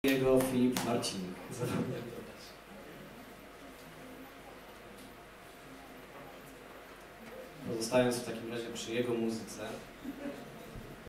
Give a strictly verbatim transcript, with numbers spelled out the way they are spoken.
Jego Filip Marcinik. Pozostając w takim razie przy jego muzyce.